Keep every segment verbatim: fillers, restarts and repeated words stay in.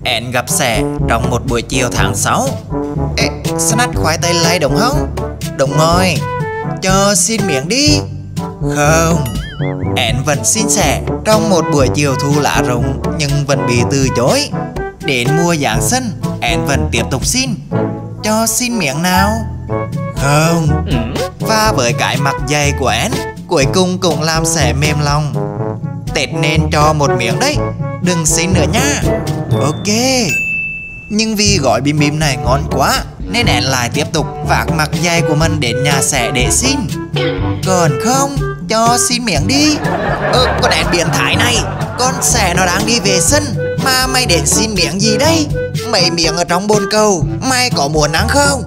Én gặp sẻ trong một buổi chiều tháng sáu. Ê, snack khoai tây lay đúng không? Đúng rồi, cho xin miếng đi. Không. Én vẫn xin sẻ trong một buổi chiều thu lá rụng nhưng vẫn bị từ chối. Đến mùa Giáng sinh, én vẫn tiếp tục xin. Cho xin miếng nào? Không. Và với cái mặt dày của én, cuối cùng cũng làm sẻ mềm lòng. Tết nên cho một miếng đấy, đừng xin nữa nha. Ok. Nhưng vì gói bim bim này ngon quá nên én lại tiếp tục vác mặt dày của mình đến nhà sẻ để xin. Còn không, cho xin miếng đi. Ơ, con én biến thái này, con sẻ nó đang đi vệ sinh mà mày đến xin miếng gì đây? Mấy miếng ở trong bồn cầu, mày có muốn ăn không?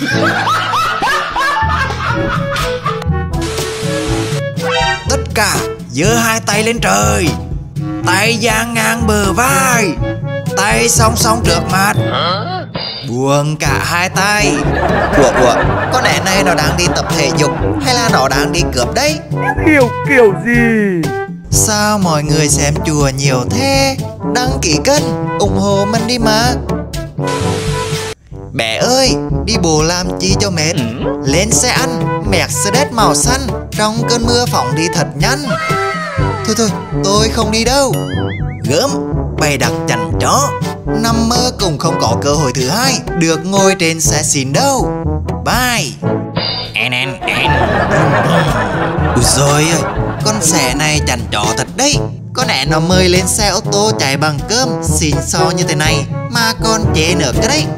Tất cả giơ hai tay lên trời, tay dang ngang bờ vai, tay song song trước mặt, buông cả hai tay. Ủa ủa, con én này nó đang đi tập thể dục hay là nó đang đi cướp đấy? Kiểu kiểu gì? Sao mọi người xem chùa nhiều thế? Đăng ký kênh, ủng hộ mình đi mà. Bé ơi, đi bộ làm chi cho mệt. Lên xe ăn Mercedes màu xanh, trong cơn mưa phóng đi thật nhanh. Thôi thôi, tôi không đi đâu. Gớm, bày đặt chành chó, nằm mơ cũng không có cơ hội thứ hai được ngồi trên xe xịn đâu. Bye. En en en. Ui rồi ơi, con xe này chành chó thật đấy. Con én nó mời lên xe ô tô chạy bằng cơm xịn xò như thế này mà con chế nữa cái đấy.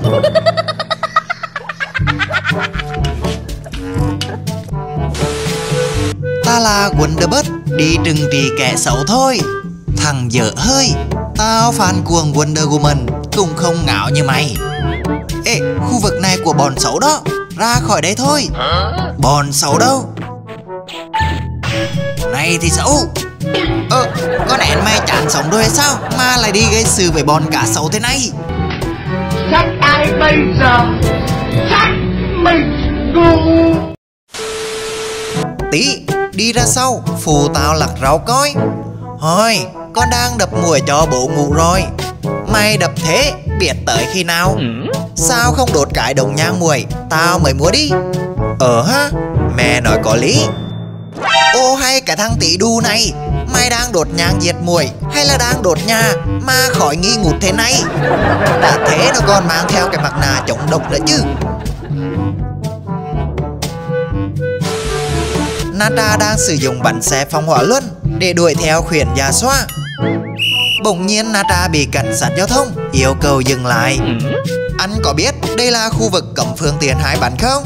Ta là Wonderbird, đi trừng trị kẻ xấu thôi. Thằng dở hơi, tao fan cuồng Wonder Woman cũng không ngạo như mày. Ê, khu vực này của bọn xấu đó, ra khỏi đây thôi. Bọn xấu đâu? Này thì xấu. Ơ, con én mày chán sống rồi hay sao mà lại đi gây sự với bọn cả xấu thế này? Chắc ai bây giờ? Chắc mình ngu. Tí, đi ra sau, phụ tao lặt rau coi. Thôi, con đang đập muỗi cho bố ngủ rồi. Mày đập thế, biết tới khi nào? Sao không đốt cái đồng nhang muỗi, tao mới mua đi. Ờ ha, mẹ nói có lý. Ô hay cái thằng tí đu này, mày đang đốt nhang diệt muỗi hay là đang đốt nhà mà khói nghi ngút thế này? Đã thế nó còn mang theo cái mặt nạ chống độc nữa chứ. Nata đang sử dụng bánh xe phong hỏa luân để đuổi theo khuyển già xoa. Bỗng nhiên Nata bị cảnh sát giao thông yêu cầu dừng lại. Anh có biết đây là khu vực cấm phương tiện hai bánh không?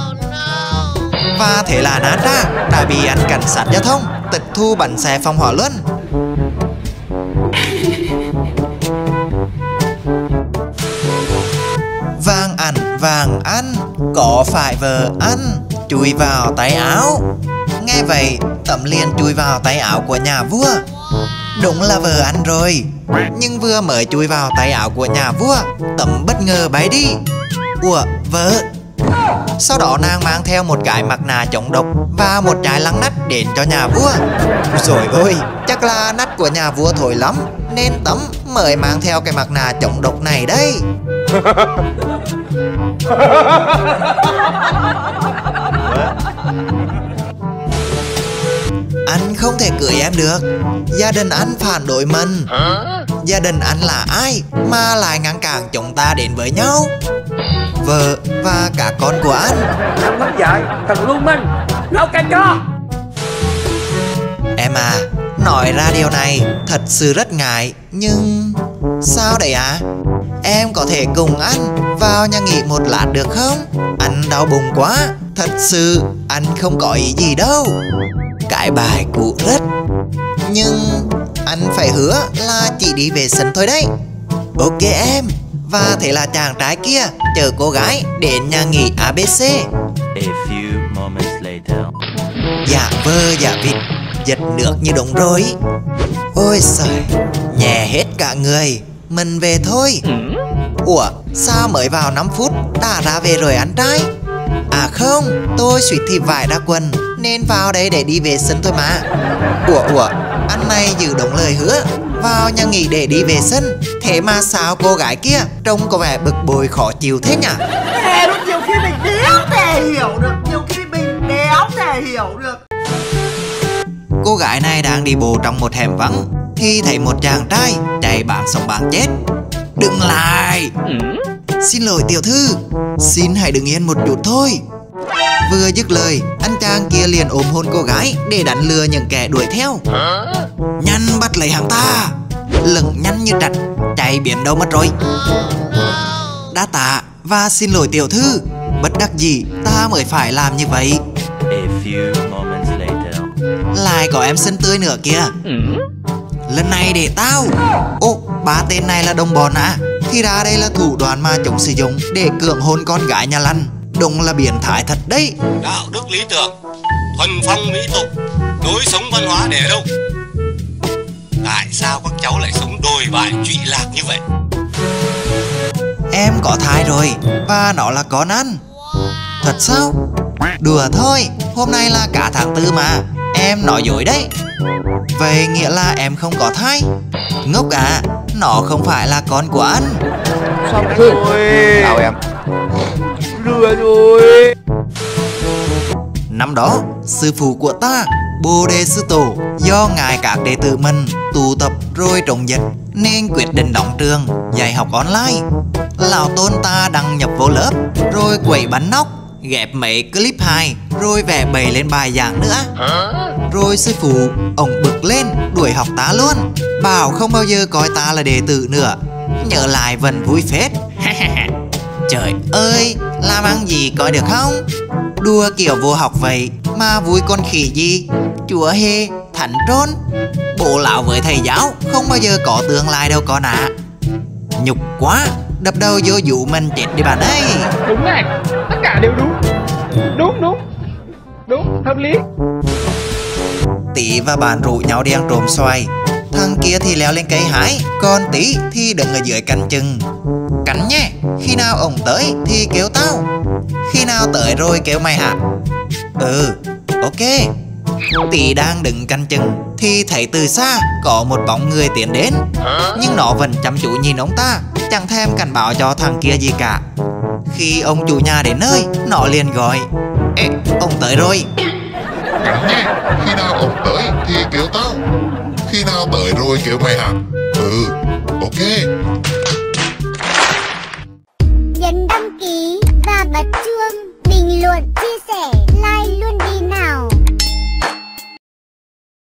Và thế là Nata đã bị anh cảnh sát giao thông tịch thu bánh xe phong hỏa luân. Vàng ăn vàng ăn, có phải vợ anh chui vào tay áo? Nghe vậy Tấm liền chui vào tay áo của nhà vua. Đúng là vợ anh rồi. Nhưng vừa mới chui vào tay áo của nhà vua, Tấm bất ngờ bay đi. Ủa vợ? Sau đó nàng mang theo một cái mặt nạ chống độc và một chai lăng nách đến cho nhà vua. Rồi ôi, chắc là nách của nhà vua thổi lắm nên Tấm mới mang theo cái mặt nạ chống độc này đây. Anh không thể cưới em được, gia đình anh phản đối mình. Gia đình anh là ai mà lại ngăn cản chúng ta đến với nhau? Vợ và cả con của anh. Thằng mất dạy, thằng lưu manh, lão cà cho. Em à, nói ra điều này thật sự rất ngại. Nhưng sao đấy à? Em có thể cùng anh vào nhà nghỉ một lát được không? Anh đau bụng quá. Thật sự anh không có ý gì đâu. Cái bài cũ rất. Nhưng anh phải hứa là chỉ đi vệ sinh thôi đấy. Ok em. Và thế là chàng trai kia chờ cô gái đến nhà nghỉ a bê xê. A few moments later. Dạ vơ dạ vịt, giật nước như đúng rồi. Ôi trời, nhẹ hết cả người. Mình về thôi. Ủa, sao mới vào năm phút đã ra về rồi anh trai? À không, tôi suýt thì vải ra quần nên vào đây để đi vệ sinh thôi mà. Ủa ủa, anh này giữ đúng lời hứa vào nhà nghỉ để đi vệ sinh. Thế mà sao cô gái kia trông có vẻ bực bội khó chịu thế nhỉ? Thế lúc nhiều khi mình đéo thể hiểu được, nhiều khi mình đéo thể hiểu được. Cô gái này đang đi bộ trong một hẻm vắng thì thấy một chàng trai chạy bảng sống bảng chết. Đừng lại! Xin lỗi tiểu thư, xin hãy đứng yên một chút thôi. Vừa dứt lời, anh chàng kia liền ôm hôn cô gái để đánh lừa những kẻ đuổi theo. Nhanh bắt lấy hắn ta! Lửng nhanh như trạch, chạy biến đâu mất rồi. Đa tạ và xin lỗi tiểu thư, bất đắc dĩ ta mới phải làm như vậy. A few moments later. Lại có em xinh tươi nữa kìa. Lần này để tao. Ô, ba tên này là đồng bọn à? Thì ra đây là thủ đoạn mà chúng sử dụng để cưỡng hôn con gái nhà lành. Đúng là biến thái thật đấy. Đạo đức lý tưởng, thuần phong mỹ tục, lối sống văn hóa để ở đâu? Tại sao các cháu lại sống đồi bại trụy lạc như vậy? Em có thai rồi và nó là con ăn. Thật sao? Đùa thôi, hôm nay là cả tháng tư mà. Em nói dối đấy. Vậy nghĩa là em không có thai? Ngốc à, nó không phải là con của anh. Xong rồi. Chào em. Lừa rồi. Năm đó, sư phụ của ta, Bồ Đề Sư Tổ, do ngài các đệ tử mình tụ tập rồi trồng dịch nên quyết định đóng trường, dạy học online. Lão tôn ta đăng nhập vô lớp, rồi quẩy bánh nóc, ghép mấy clip hài, rồi vẽ bày lên bài giảng nữa. Rồi sư phụ, ông bực lên, đuổi học ta luôn, bảo không bao giờ coi ta là đệ tử nữa. Nhớ lại vẫn vui phết. Trời ơi, làm ăn gì coi được không? Đùa kiểu vô học vậy mà vui con khỉ gì? Chúa hê, thánh trôn. Bộ lão với thầy giáo không bao giờ có tương lai đâu con ạ. À. Nhục quá, đập đầu vô dụ mình chết đi bạn ơi. Đúng này, tất cả đều đúng. Đúng đúng. Đúng, hợp lý. Tí và bạn rủ nhau đi ăn trộm xoài. Thằng kia thì leo lên cây hái, còn Tí thì đứng ở dưới canh chừng. Cắn nhé, khi nào ông tới thì kêu tao. Khi nào tới rồi kêu mày hả? Ừ, ok. Tí đang đứng canh chừng thì thấy từ xa có một bóng người tiến đến. Nhưng nó vẫn chăm chú nhìn ông ta, chẳng thèm cảnh báo cho thằng kia gì cả. Khi ông chủ nhà đến nơi, nó liền gọi: Ê, ông tới rồi. Cắn nhé, khi nào ông tới thì kêu tao. Khi nào tới rồi kêu mày hả?